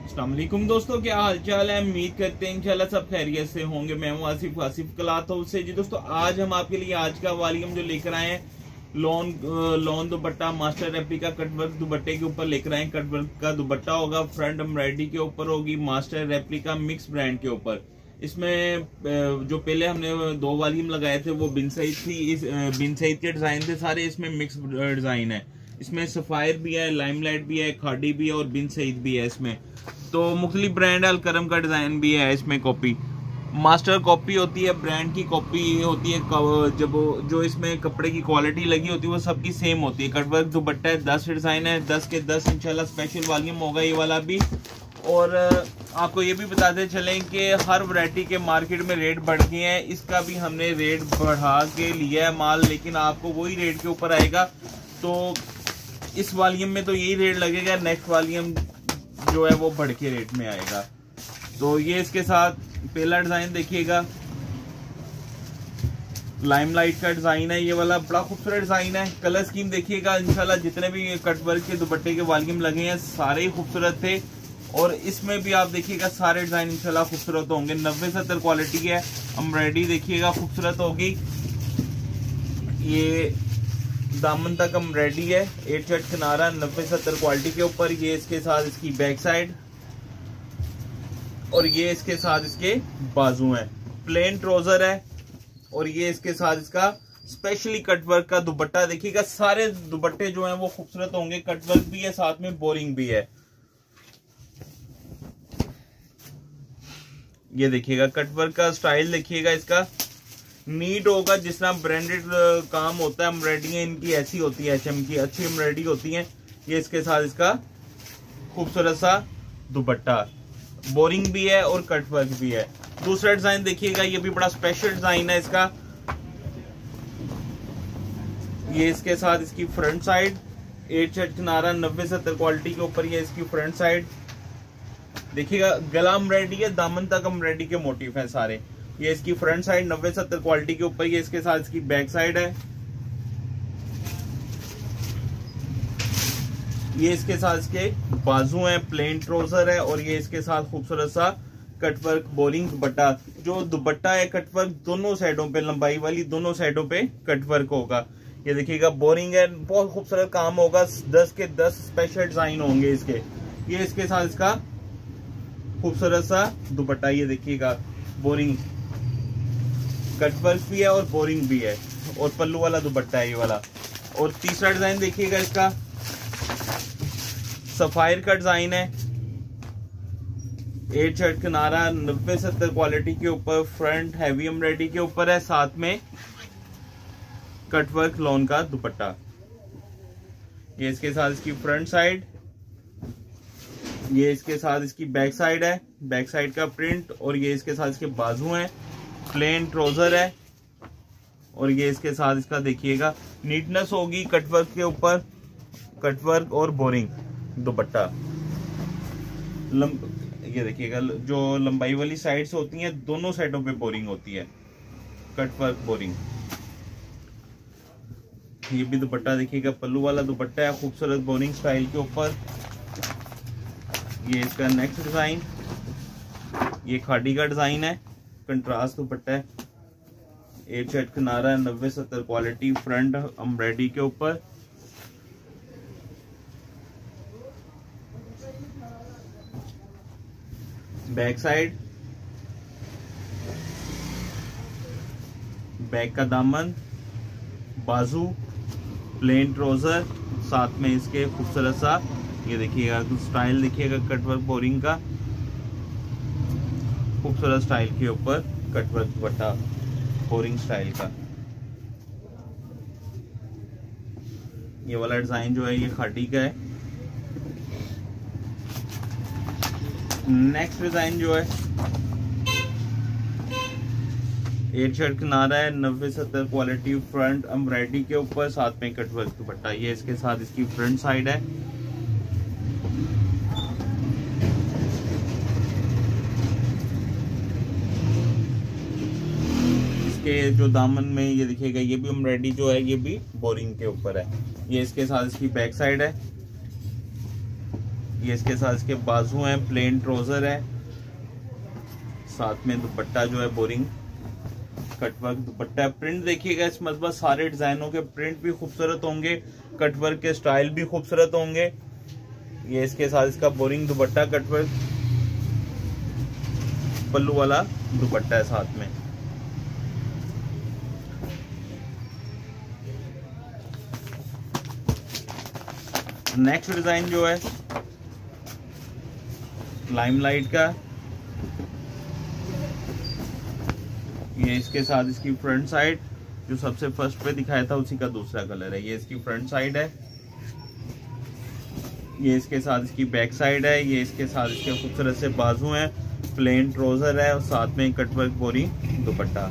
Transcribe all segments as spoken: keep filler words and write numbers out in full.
अस्सलाम वालेकुम दोस्तों, क्या हाल चाल है। उम्मीद करते हैं इंशाल्लाह सब खैरियत से होंगे। मैं हूं आसिफ आसिफ क्लॉथ हाउस से। जी दोस्तों, आज हम आपके लिए आज का वॉल्यूम जो लेकर आए हैं lawn lawn dupatta master replica cutwork दुपट्टे के ऊपर लेकर आए। कटवर्क का दुपट्टा होगा, फ्रंट एम्ब्रॉयडरी के ऊपर होगी, मास्टर रेप्लिका मिक्स ब्रांड के ऊपर। इसमें जो पहले हमने दो वॉल्यूम लगाए थे वो बिन सईद थी, इस बिन सईद के डिजाइन थे सारे। इसमें मिक्स डिजाइन है, इसमें सफायर भी है, लाइमलाइट भी है, खाड़ी भी है और बिन सईद भी है। इसमें तो मुख्तलिफ ब्रांड अलकरम का डिजाइन भी है। इसमें कॉपी मास्टर कॉपी होती है, ब्रांड की कॉपी होती है। जब जो इसमें कपड़े की क्वालिटी लगी होती है वो सबकी सेम होती है। कटवर्क दुपट्टा है, दस डिजाइन है, दस के दस इंशाल्लाह स्पेशल वॉल्यूम होगा ये वाला भी। और आपको ये भी बताते चलें कि हर वैरायटी के मार्केट में रेट बढ़ गए हैं, इसका भी हमने रेट बढ़ा के लिया है माल, लेकिन आपको वही रेट के ऊपर आएगा। तो इस वॉल्यूम में तो यही रेट लगेगा, नेक्स्ट वॉल्यूम जो है वो बढ़ के रेट में आएगा। तो ये इसके साथ पहला डिजाइन देखिएगा, लाइमलाइट का डिजाइन है। ये वाला बड़ा खूबसूरत डिजाइन है। कलर स्कीम देखिएगा, इंशाल्लाह जितने भी कटवर्क के दुपट्टे के वॉल्यूम लगे हैं सारे ही खूबसूरत थे। और इसमें भी आप देखिएगा सारे डिजाइन इंशाल्लाह खूबसूरत होंगे। नब्बे सत्तर क्वालिटी है। एम्ब्रॉयडरी देखिएगा खूबसूरत होगी। ये दामन तक एम्ब्रॉयडरी है, एट शर्ट किनारा नब्बे सत्तर क्वालिटी के ऊपर। ये इसके साथ इसकी बैक साइड और ये इसके साथ इसके बाजू हैं। प्लेन ट्राउजर है और ये इसके साथ इसका स्पेशली कटवर्क का दुपट्टा देखिएगा। सारे दुपट्टे जो हैं वो खूबसूरत होंगे। कटवर्क भी है, साथ में बोरिंग भी है। ये देखिएगा कटवर्क का स्टाइल देखिएगा, इसका नीट होगा। जिस तरह ब्रांडेड काम होता है, एम्ब्रॉयडरी इनकी ऐसी होती है, एचएम की अच्छी एम्ब्रॉयडरी होती है। ये इसके साथ इसका खूबसूरत सा दुपट्टा, बोरिंग भी है और कटवर्क भी है। दूसरा डिजाइन देखिएगा, ये भी बड़ा स्पेशल डिजाइन है इसका। ये इसके साथ इसकी फ्रंट साइड, एट शर्ट किनारा नब्बे सत्तर क्वालिटी के ऊपर। ये इसकी फ्रंट साइड देखिएगा, गला एम्ब्रॉयडरी है, दामन तक एम्ब्रॉयडरी के मोटिव हैं सारे। ये इसकी फ्रंट साइड नब्बे सत्तर क्वालिटी के ऊपर। ये इसके साथ इसकी बैक साइड है। ये इसके साथ इसके बाजू हैं, प्लेन ट्राउजर है और ये इसके साथ खूबसूरत सा कटवर्क बोरिंग दुपट्टा। जो दुपट्टा है कटवर्क दोनों साइडों पे, लंबाई वाली दोनों साइडों पे कटवर्क होगा। ये देखिएगा बोरिंग है, बहुत खूबसूरत काम होगा। दस के दस स्पेशल डिजाइन होंगे इसके। ये इसके साथ इसका खूबसूरत सा दुपट्टा, ये देखिएगा बोरिंग कटवर्क भी है और बोरिंग भी है और पल्लू वाला दुपट्टा है ये वाला। और तीसरा डिजाइन देखिएगा, इसका सफायर का डिजाइन है, एट शर्ट किनारा नब्बे सत्तर क्वालिटी के ऊपर, फ्रंट हैवी एम्ब्रॉयडरी के ऊपर है, साथ में कटवर्क लॉन का दुपट्टा। ये इसके साथ इसकी फ्रंट साइड, ये इसके साथ इसकी बैक साइड है, बैक साइड का प्रिंट। और ये इसके साथ इसके बाजू हैं, प्लेन ट्राउजर है और ये इसके साथ इसका देखिएगा नीटनेस होगी कटवर्क के ऊपर, कटवर्क और बोरिंग दुपट्टा। ये देखिएगा जो लंबाई वाली साइड्स होती हैं दोनों साइडों पे बोरिंग होती है, कटवर्क बोरिंग। ये भी दुपट्टा देखिएगा, पल्लू वाला दुपट्टा है, खूबसूरत बोरिंग स्टाइल के ऊपर। ये इसका नेक्स्ट डिजाइन, ये खाड़ी का डिजाइन है, कंट्रास्ट दुपट्टा है, एट शर्ट किनारा नब्बे सत्तर क्वालिटी, फ्रंट एम्ब्रॉयडरी के ऊपर। बैक साइड, बैक का दामन, बाजू, प्लेन ट्राउजर, साथ में इसके खूबसूरत सा ये देखिएगा स्टाइल देखिएगा कटवर्क बोरिंग का, खूबसूरत स्टाइल के ऊपर कटवर्क दुपट्टा बोरिंग स्टाइल का। ये वाला डिजाइन जो है ये खाड़ी का है। नेक्स्ट डिजाइन जो है एट शर्ट किनारा है, नब्बे सत्तर क्वालिटी, फ्रंट एम्ब्रॉयडरी के ऊपर, साथ में कटवर्क दुपट्टा। ये इसके साथ इसकी फ्रंट साइड है। इसके जो दामन में ये देखिएगा, ये भी एम्ब्रॉयडरी जो है ये भी बोरिंग के ऊपर है। ये इसके साथ इसकी बैक साइड है। ये इसके साथ इसके बाजू हैं, प्लेन ट्राउजर है, साथ में दुपट्टा जो है बोरिंग कटवर्क दुपट्टा है। प्रिंट देखिएगा इस मजबूत, सारे डिजाइनों के प्रिंट भी खूबसूरत होंगे, कटवर्क के स्टाइल भी खूबसूरत होंगे। ये इसके साथ इसका बोरिंग दुपट्टा, कटवर्क पल्लू वाला दुपट्टा है साथ में। नेक्स्ट डिजाइन जो है लाइमलाइट का, ये इसके साथ इसकी फ्रंट साइड जो सबसे फर्स्ट पे दिखाया था उसी का दूसरा कलर है। ये इसकी फ्रंट साइड है, ये इसके साथ इसकी बैक साइड है, ये इसके साथ इसके खूबसूरत से बाजू हैं, प्लेन ट्राउजर है और साथ में कटवर्क बोरी दुपट्टा।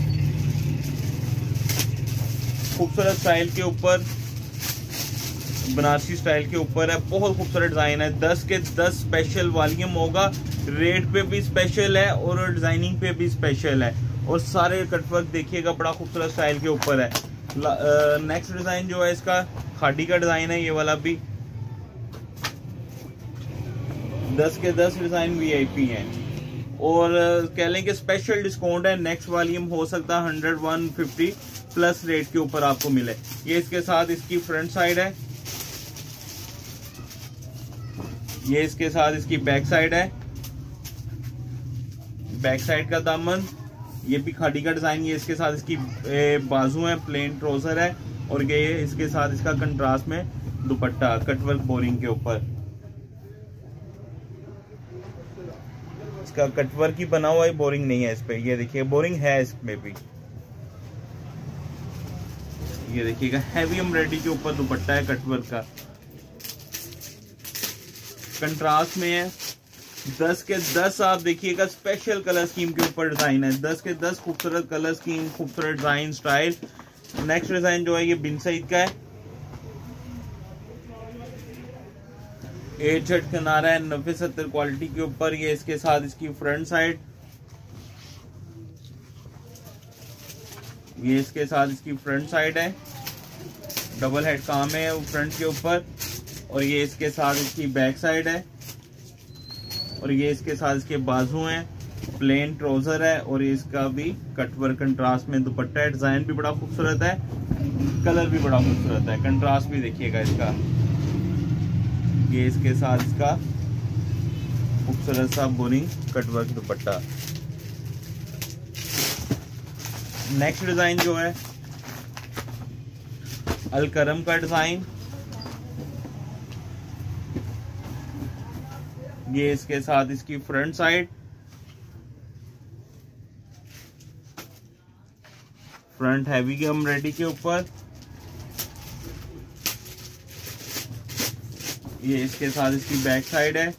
खूबसूरत स्टाइल के ऊपर, बनारसी स्टाइल के ऊपर है, बहुत खूबसूरत डिजाइन है। दस के दस स्पेशल वॉल्यूम होगा, रेट पे भी स्पेशल है और डिजाइनिंग पे भी स्पेशल है, और सारे कटवर्क देखिएगा बड़ा खूबसूरत स्टाइल के ऊपर है। नेक्स्ट डिजाइन जो है इसका खाड़ी का डिजाइन है, ये वाला भी दस के दस डिजाइन वीआईपी है और कह लें कि स्पेशल डिस्काउंट है। नेक्स्ट वॉल्यूम हो सकता है hundred one fifty plus rate के ऊपर आपको मिले। ये इसके साथ इसकी फ्रंट साइड है, ये इसके साथ इसकी बैक साइड है, बैक साइड का दामन, ये भी खाड़ी का डिजाइन। ये इसके साथ इसकी बाजू है, प्लेन ट्राउजर है और ये इसके साथ इसका कंट्रास्ट में दुपट्टा कटवर्क बोरिंग के ऊपर। इसका कटवर्क ही बना हुआ है, बोरिंग नहीं है इस पे। ये देखिए बोरिंग है इसमें भी। ये देखिएगा हैवी एम्ब्रॉयडरी के ऊपर दुपट्टा है कटवर्क का, कंट्रास्ट में है। दस के दस आप देखिएगा स्पेशल कलर स्कीम के ऊपर डिजाइन है, दस के दस खूबसूरत कलर स्कीम, खूबसूरत डिजाइन स्टाइल। नेक्स्ट डिजाइन जो है ये बिन सईद का है, एट शर्ट किनारा है, नब्बे सत्तर क्वालिटी के ऊपर। ये इसके साथ इसकी फ्रंट साइड, ये इसके साथ इसकी फ्रंट साइड है, डबल हेड काम है फ्रंट के ऊपर, और ये इसके साथ इसकी बैक साइड है, और ये इसके साथ इसके बाजू हैं, प्लेन ट्राउजर है और इसका भी कटवर्क कंट्रास्ट में दुपट्टा है। डिजाइन भी बड़ा खूबसूरत है, कलर भी बड़ा खूबसूरत है, कंट्रास्ट भी देखिएगा इसका। ये इसके साथ इसका खूबसूरत सा boring cutwork dupatta. Next design जो है अलकरम का डिजाइन, ये इसके साथ इसकी फ्रंट साइड, फ्रंट हैवी की एम्ब्रॉयडरी के ऊपर, ये इसके साथ इसकी बैक साइड है,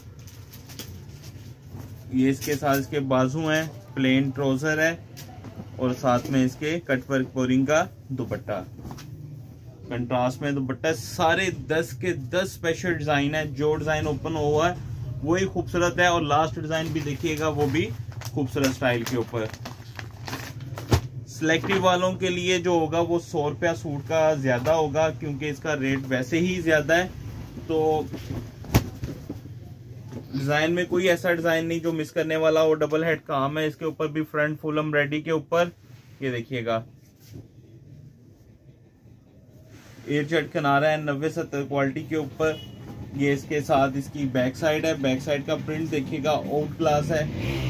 ये इसके साथ इसके बाजू हैं, प्लेन ट्राउजर है और साथ में इसके कटवर्क बोरिंग का दुपट्टा, कंट्रास्ट में दुपट्टा। सारे दस के दस स्पेशल डिजाइन है, जो डिजाइन ओपन हुआ है वही खूबसूरत है, और लास्ट डिजाइन भी देखिएगा वो भी खूबसूरत स्टाइल के ऊपर। सिलेक्टिव वालों के लिए जो होगा वो सौ रुपया सूट का ज्यादा होगा, क्योंकि इसका रेट वैसे ही ज्यादा है। तो डिजाइन में कोई ऐसा डिजाइन नहीं जो मिस करने वाला हो, डबल हेड काम है इसके ऊपर भी, फ्रंट फुल एम्ब्रॉयडरी के ऊपर। ये देखिएगा एयर शर्ट किनारा है, नब्बे सत्तर क्वालिटी के ऊपर। ये इसके साथ इसकी बैक साइड है, बैक साइड का प्रिंट देखिएगा आउट क्लास है।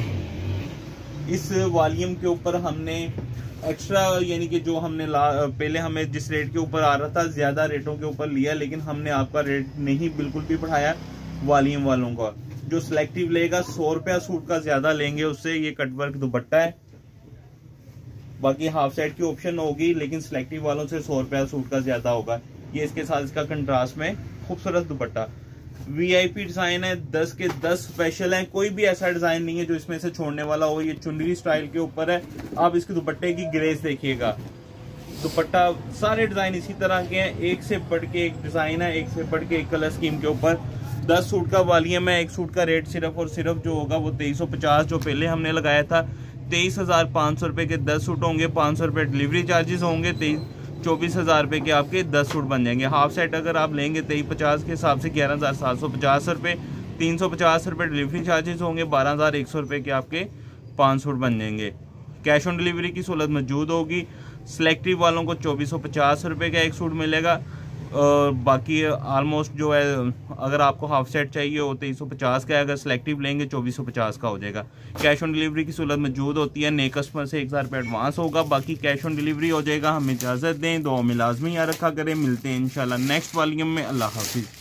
इस वॉल्यूम के ऊपर हमने एक्स्ट्रा, यानी कि जो हमने पहले हमें जिस रेट के ऊपर आ रहा था ज्यादा रेटों के ऊपर लिया, लेकिन हमने आपका रेट नहीं बिल्कुल भी बढ़ाया वॉल्यूम वालों का। जो सिलेक्टिव लेगा सौ रुपया सूट का ज्यादा लेंगे उससे। ये कटवर्क दुपट्टा है, बाकी हाफ साइड की ऑप्शन होगी, लेकिन सिलेक्टिव वालों से सौ रुपया सूट का ज्यादा होगा। ये इसके साथ इसका कंट्रास्ट में खूबसूरत दुपट्टा। वीआईपी डिजाइन है, दस के दस स्पेशल है, कोई भी ऐसा डिजाइन नहीं है जो इसमें से छोड़ने वाला हो। ये चुनरी स्टाइल के ऊपर है। आप इसके दुपट्टे की ग्रेस देखिएगा, दुपट्टा सारे डिजाइन इसी तरह के हैं, एक से बढ़ के एक डिजाइन है, एक से बढ़ के एक कलर स्कीम के ऊपर। दस सूट का वॉल्यूम है, एक सूट का रेट सिर्फ और सिर्फ जो होगा वो तेईस सौ पचास, जो पहले हमने लगाया था तेईस हजार पाँच सौ रुपए के दस सूट होंगे, पाँच सौ रुपए डिलीवरी चार्जेस होंगे, तेईस चौबीस हज़ार रुपये के आपके दस सूट बन जाएंगे। हाफ सेट अगर आप लेंगे तेईस पचास के हिसाब से ग्यारह हज़ार सात सौ पचास रुपये, तीन सौ पचास रुपये डिलीवरी चार्जेस होंगे, बारह हज़ार एक सौ रुपये के आपके पाँच सूट बन जाएंगे। कैश ऑन डिलीवरी की सहूलत मौजूद होगी। सिलेक्टिव वालों को चौबीस सौ पचास रुपये का एक सूट मिलेगा और बाकी आलमोस्ट जो है अगर आपको हाफ सेट चाहिए हो तेईस सौ पचास का है, अगर सिलेक्टिव लेंगे चौबीस सौ पचास का हो जाएगा। कैश ऑन डिलीवरी की सहूलत मौजूद होती है। नए कस्टमर से एक हज़ार रुपये एडवांस होगा, बाकी कैश ऑन डिलीवरी हो जाएगा। हमें इजाज़त दें, दुआ में लाजमी याद रखा करें। मिलते हैं इंशाल्लाह नेक्स्ट वॉल्यूम में। अल्लाह हाफिज़।